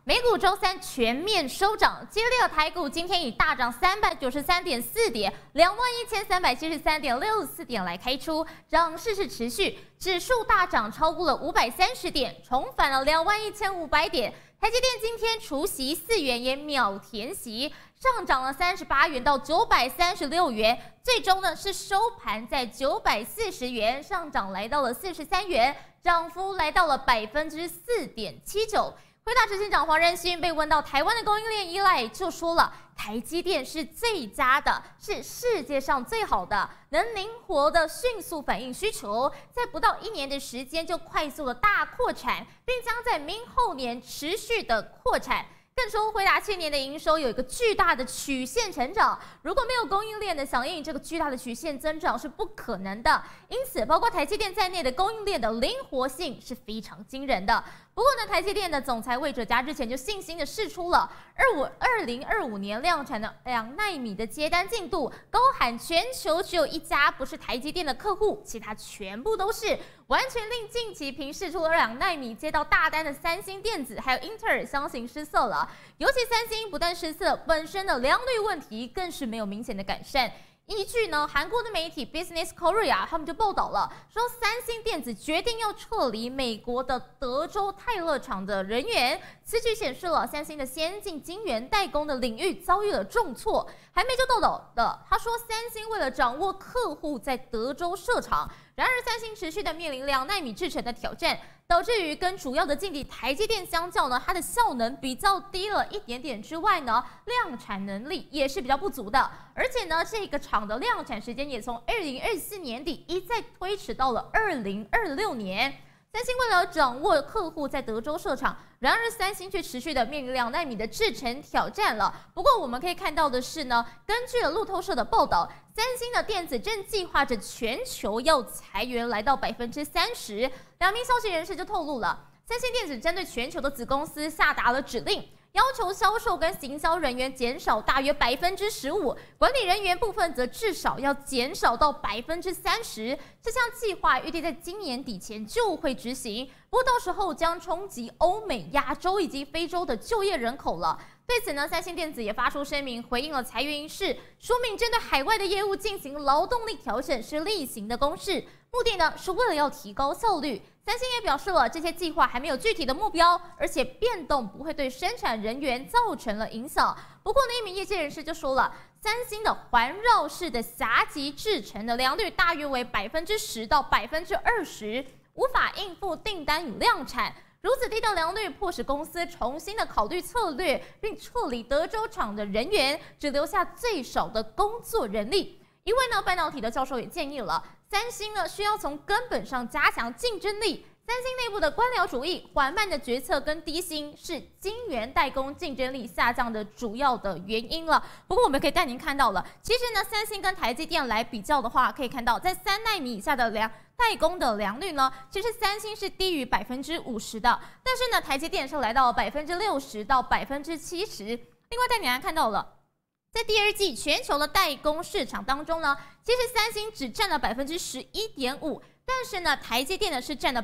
美股周三全面收涨，激励了台股今天以大涨393.4点，21373.64点来开出，涨势是持续，指数大涨超过了530点，重返了21500点。台积电今天除息4元也秒填息，上涨了38元到936元，最终呢是收盘在940元，上涨来到了43元，涨幅来到了4.79%。辉达执行长黄仁勋被问到台湾的供应链依赖，就说了台积电是最佳的，是世界上最好的，能灵活的迅速反映需求，在不到1年的时间就快速的大扩产，并将在明后年持续的扩产。更说，辉达去年的营收有一个巨大的曲线成长，如果没有供应链的响应，这个巨大的曲线增长是不可能的。因此，包括台积电在内的供应链的灵活性是非常惊人的。不过呢，台积电的总裁魏哲嘉日前就信心的释出了2025年量产的2奈米的接单进度，高喊全球只有一家不是台积电的客户，其他全部都是，完全令近期凭释出了2奈米接到大单的三星电子还有英特尔相形失色了。尤其三星不但失色，本身的良率问题更是没有明显的改善。依据呢，韩国的媒体 Business Korea 他们就报道了，说三星电子决定要撤离美国的德州泰勒厂的人员。此举显示了三星的先进晶圆代工的领域遭遇了重挫。还没就报道的，他说三星为了掌握客户在德州设厂，然而三星持续的面临2奈米制程的挑战，导致于跟主要的劲敌台积电相较呢，它的效能比较低了一点点之外呢，量产能力也是比较不足的。而且呢，这个厂的量产时间也从2024年底一再推迟到了2026年。三星为了掌握客户在德州设厂，然而三星却持续的面临2奈米的制程挑战了。不过我们可以看到的是呢，根据了路透社的报道，三星的电子正计划着全球要裁员来到30%。2名消息人士就透露了，三星电子针对全球的子公司下达了指令，要求销售跟行销人员减少大约15%，管理人员部分则至少要减少到30%。这项计划预计在今年底前就会执行，不过到时候将冲击欧美、亚洲以及非洲的就业人口了。对此呢，三星电子也发出声明回应了裁员一事，说明针对海外的业务进行劳动力调整是例行的公事，目的呢是为了要提高效率。三星也表示了，这些计划还没有具体的目标，而且变动不会对生产人员造成了影响。不过呢，一名业界人士就说了，三星的环绕式的狭极制程的良率大约为10%到20%，无法应付订单与量产。如此低的良率，迫使公司重新的考虑策略，并撤离德州厂的人员，只留下最少的工作人力。一位呢半导体的教授也建议了，三星呢需要从根本上加强竞争力。三星内部的官僚主义、缓慢的决策跟低薪是晶圆代工竞争力下降的主要的原因了。不过我们可以带您看到了，其实呢，三星跟台积电来比较的话，可以看到在3奈米以下的代工的良率呢，其实三星是低于50%的，但是呢，台积电是来到60%到70%。另外带您来看到了，在第2季全球的代工市场当中呢，其实三星只占了11.5%。但是呢，台积电呢是占了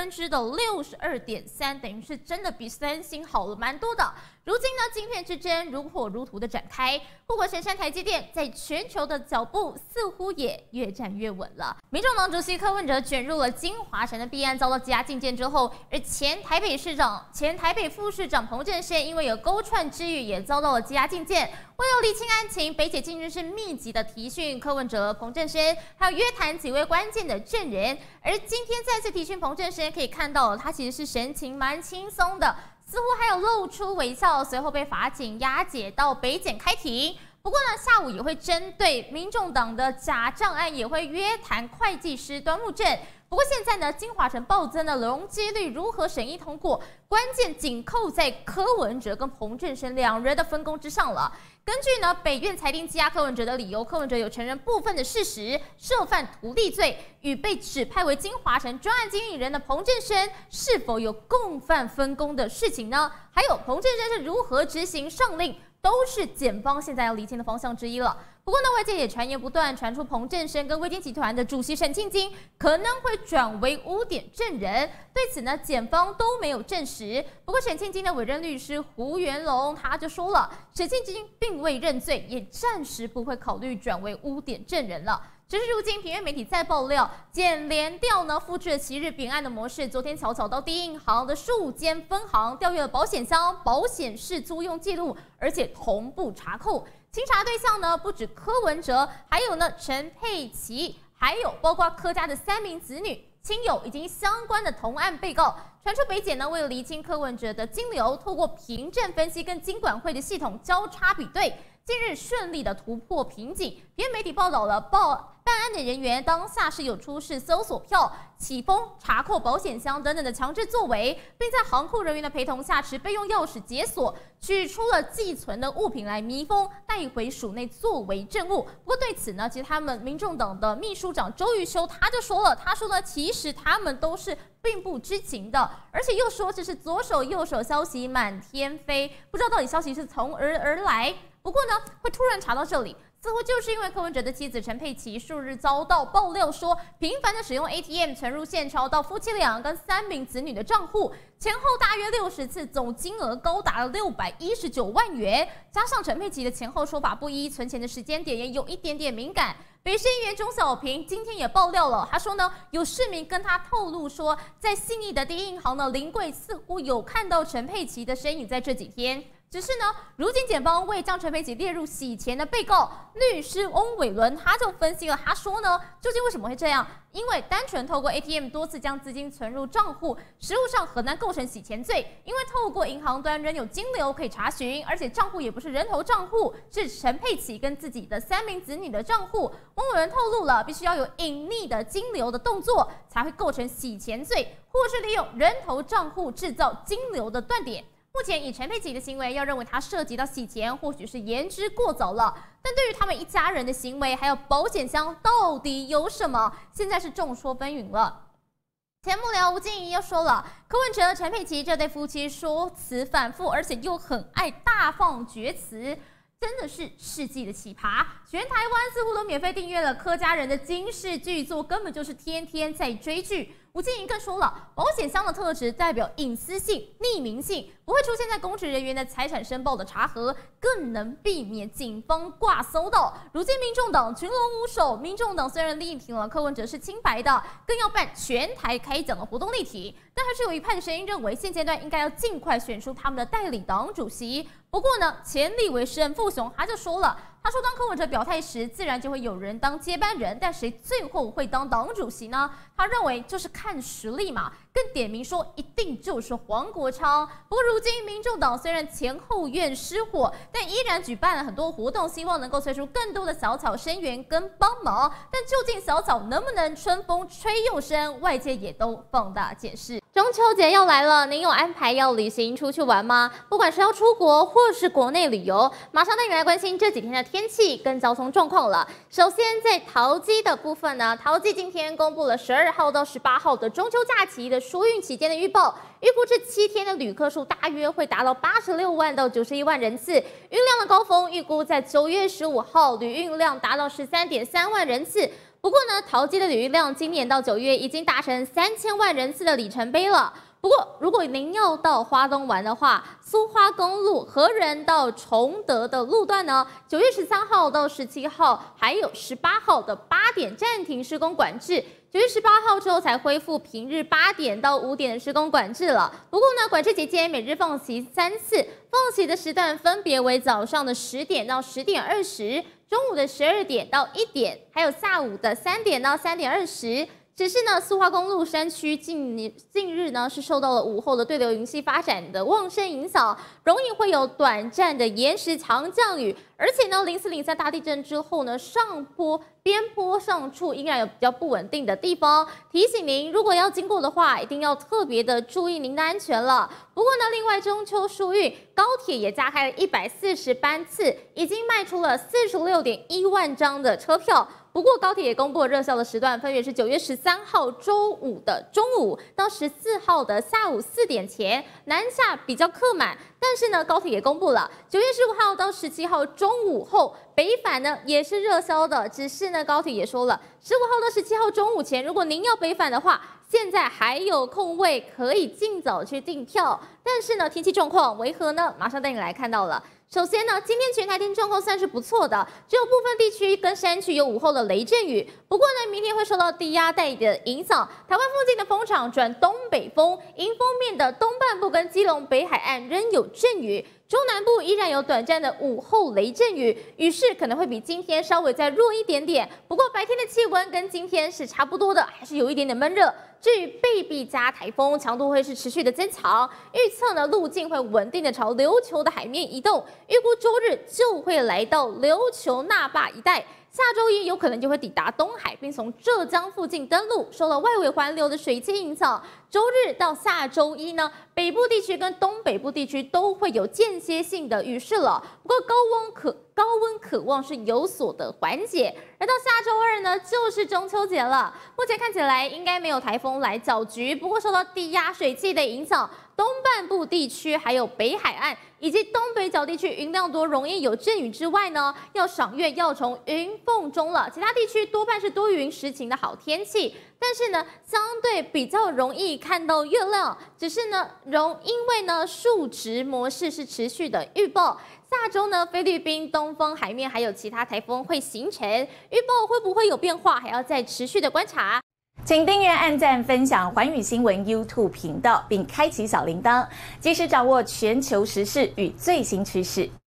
62.3%，等于是真的比三星好了蛮多的。如今呢，晶片之争如火如荼的展开，护国神山台积电在全球的脚步似乎也越站越稳了。民众党主席柯文哲卷入了金华城的弊案，遭到羁押禁见之后，而前台北副市长彭振宪因为有勾串之余，也遭到了羁押禁见。为了厘清案情，北检近日是密集的提讯柯文哲、彭振宪，还有约谈几位关键的证人。而今天再次提讯彭振宪，可以看到他其实是神情蛮轻松的，似乎还有露出微笑。随后被法警押解到北检开庭。不过呢，下午也会针对民众党的假账案，也会约谈会计师端木正。不过现在呢，金华城暴增的容积率如何审议通过，关键紧扣在柯文哲跟彭振宪2人的分工之上了。根据呢北院裁定羁押柯文哲的理由，柯文哲有承认部分的事实，涉犯图利罪，与被指派为金华城专案经理人的彭振宪是否有共犯分工的事情呢？还有彭振宪是如何执行上令，都是检方现在要厘清的方向之一了。 不过呢，外界也传言不断，传出彭振声跟威金集团的主席沈庆金可能会转为污点证人。对此呢，检方都没有证实。不过沈庆金的委任律师胡元龙他就说了，沈庆金并未认罪，也暂时不会考虑转为污点证人了。只是如今平面媒体再爆料，检联调呢复制了昔日扁案的模式，昨天巧巧到第一银行的数间分行调阅了保险箱、保险式租用记录，而且同步查扣。清查对象呢不止柯文哲，还有呢陈佩琪，还有包括柯家的3名子女、亲友以及相关的同案被告。传出北检呢为了厘清柯文哲的金流，透过凭证分析跟金管会的系统交叉比对。近日顺利的突破瓶颈，别媒体报道了办案的人员当下是有出示搜索票、起封、查扣保险箱等等的强制作为，并在行库人员的陪同下持备用钥匙解锁，取出了寄存的物品来密封，带回署内作为证物。不过对此呢，其实他们民众党的秘书长周玉修他就说了，他说呢，其实他们都是并不知情的，而且又说这是左手右手消息满天飞，不知道到底消息是从何而来。不过呢，会突然查到这里，似乎就是因为柯文哲的妻子陈佩琪数日遭到爆料说，频繁的使用 ATM 存入现钞到夫妻俩跟3名子女的账户，前后大约60次，总金额高达了619万元。加上陈佩琪的前后说法不一，存钱的时间点也有一点点敏感。北市议员钟小平今天也爆料了，他说呢，有市民跟他透露说，在信义的第一银行的临柜似乎有看到陈佩琪的身影，在这几天。只是呢，如今检方为将陈佩琪列入洗钱的被告，律师翁伟伦他就分析了，他说呢，究竟为什么会这样？因为单纯透过 ATM 多次将资金存入账户，实务上很难构成洗钱罪，因为透过银行端仍有金流可以查询，而且账户也不是人头账户，是陈佩琪跟自己的3名子女的账户。翁伟伦透露了，必须要有隐匿的金流的动作，才会构成洗钱罪，或是利用人头账户制造金流的断点。目前以陈佩琪的行为，要认为他涉及到洗钱，或许是言之过早了。但对于他们一家人的行为，还有保险箱到底有什么，现在是众说纷纭了。前幕僚吴静怡又说了，柯文哲、陈佩琪这对夫妻说辞反复，而且又很爱大放厥词。真的是世纪的奇葩，全台湾似乎都免费订阅了柯家人的金氏巨作，根本就是天天在追剧。吴静怡更说了，保险箱的特质代表隐私性、匿名性，不会出现在公职人员的财产申报的查核，更能避免警方挂搜到。如今民众党群龙无首，民众党虽然力挺了柯文哲是清白的，更要办全台开讲的活动力挺，但还是有一派的声音认为，现阶段应该要尽快选出他们的代理党主席。不过呢，前立委沈富雄他就说了，他说当柯文哲表态时，自然就会有人当接班人，但谁最后会当党主席呢？他认为就是看实力嘛，更点名说一定就是黄国昌。不过如今民众党虽然前后院失火，但依然举办了很多活动，希望能够催出更多的小草声援跟帮忙。但究竟小草能不能春风吹又生，外界也都放大检视。中秋节要来了，您有安排要旅行出去玩吗？不管是要出国或是国内旅游，马上带你来关心这几天的天气跟交通状况了。首先在桃机的部分呢，桃机今天公布了12号到18号的中秋假期的疏运期间的预报，预估这7天的旅客数大约会达到86万到91万人次，运量的高峰预估在9月15号，旅运量达到13.3万人次。不过呢，桃机的旅运量今年到9月已经达成3000万人次的里程碑了。不过，如果您要到花东玩的话，苏花公路和仁到崇德的路段呢，9月13号到17号，还有18号的8点暂停施工管制。9月18号之后才恢复平日8点到5点的施工管制了。不过呢，管制期间每日放息3次，放息的时段分别为早上的10点到10点20，中午的12点到1点，还有下午的3点到3点20。只是呢，苏花公路山区近日呢是受到了午后的对流云系发展的旺盛影响，容易会有短暂的延时强降雨，而且呢，04、03大地震之后呢，上坡、边坡上处依然有比较不稳定的地方，提醒您如果要经过的话，一定要特别的注意您的安全了。不过呢，另外中秋疏运，高铁也加开了140班次，已经卖出了46.1万张的车票。 不过高铁也公布了热销的时段，分别是9月13号周五的中午到14号的下午4点前，南下比较客满。但是呢，高铁也公布了9月15号到17号中午后，北返呢也是热销的。只是呢，高铁也说了，15号到17号中午前，如果您要北返的话，现在还有空位，可以尽早去订票。但是呢，天气状况为何呢？马上带你来看到了。首先呢，今天全台天气状况算是不错的，只有部分地区跟山区有午后的雷阵雨。不过呢，明天会受到低压带的影响，台湾附近的风场转东北风，迎风面的东半部跟基隆北海岸仍有阵雨。中南部依然有短暂的午后雷阵雨，雨势可能会比今天稍微再弱一点点。不过白天的气温跟今天是差不多的，还是有一点点闷热。至于贝碧加台风强度会是持续的增强，预测呢路径会稳定的朝琉球的海面移动，预估周日就会来到琉球那霸一带。下周一有可能就会抵达东海，并从浙江附近登陆，受到外围环流的水汽影响。周日到下周一呢，北部地区跟东北部地区都会有间歇性的雨势了。不过高温可望是有所的缓解。而到下周二呢，就是中秋节了。目前看起来应该没有台风来搅局，不过受到低压水汽的影响，东半部地区还有北海岸以及东北角地区云量多，容易有阵雨之外呢，要赏月要从云缝中了。其他地区多半是多云时晴的好天气，但是呢，相对比较容易看到月亮。只是呢，因为呢数值模式是持续的预报。下周呢，菲律宾东方海面还有其他台风会形成，预报会不会有变化，还要再持续的观察。 请订阅、按赞、分享寰宇新闻 YouTube 频道，并开启小铃铛，及时掌握全球时事与最新趋势。